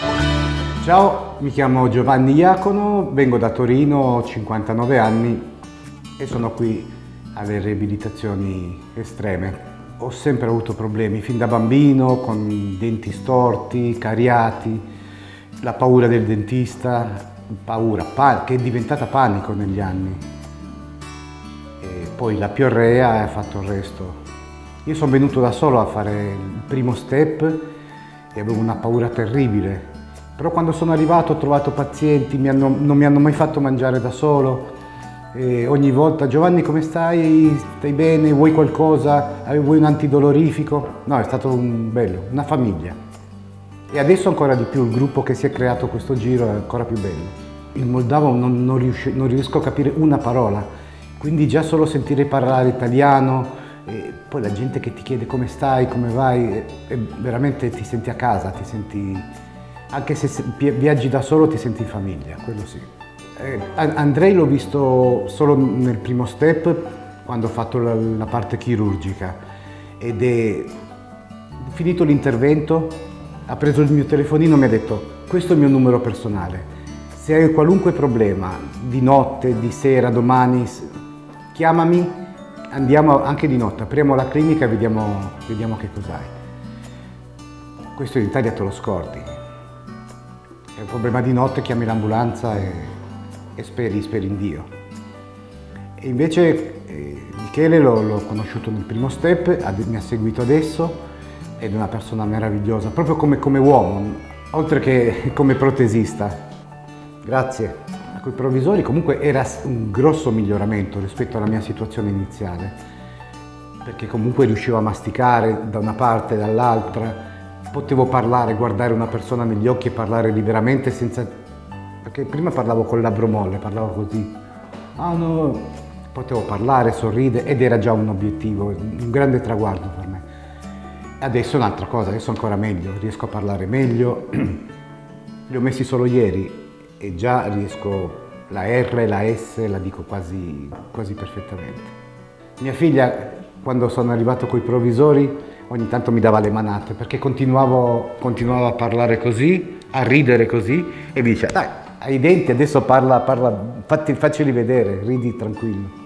Ciao, mi chiamo Giovanni Iacono, vengo da Torino, ho 59 anni e sono qui alle riabilitazioni estreme. Ho sempre avuto problemi, fin da bambino, con i denti storti, cariati, la paura del dentista, che è diventata panico negli anni. E poi la piorrea ha fatto il resto. Io sono venuto da solo a fare il primo step e avevo una paura terribile. Però quando sono arrivato ho trovato pazienti, non mi hanno mai fatto mangiare da solo. E ogni volta, Giovanni come stai? Stai bene? Vuoi qualcosa? Vuoi un antidolorifico? No, è stato bello, una famiglia. E adesso ancora di più, il gruppo che si è creato questo giro è ancora più bello. Il moldavo non riesco a capire una parola, quindi già solo sentire parlare italiano, e poi la gente che ti chiede come stai, come vai, e veramente ti senti a casa, anche se viaggi da solo ti senti in famiglia, quello sì. Andrei l'ho visto solo nel primo step, quando ho fatto la parte chirurgica, ed è finito l'intervento, ha preso il mio telefonino e mi ha detto: questo è il mio numero personale, se hai qualunque problema, di notte, di sera, domani, chiamami, andiamo anche di notte, apriamo la clinica e vediamo che cos'hai. Questo in Italia te lo scordi. È un problema di notte, chiami l'ambulanza e speri in Dio. E invece Michele l'ho conosciuto nel primo step, mi ha seguito adesso ed è una persona meravigliosa, proprio come uomo, oltre che come protesista. Grazie. Con i provvisori comunque era un grosso miglioramento rispetto alla mia situazione iniziale, perché comunque riuscivo a masticare da una parte e dall'altra. Potevo parlare, guardare una persona negli occhi e parlare liberamente perché prima parlavo col labbro molle, parlavo così. No, potevo parlare, sorridere ed era già un obiettivo, un grande traguardo per me. Adesso è un'altra cosa, adesso ancora meglio, riesco a parlare meglio. Li ho messi solo ieri e già riesco, la R e la S la dico quasi perfettamente. Mia figlia, quando sono arrivato coi provvisori, ogni tanto mi dava le manate, perché continuavo a parlare così, a ridere così, e mi diceva: dai, hai i denti, adesso parla, facceli vedere, ridi tranquillo.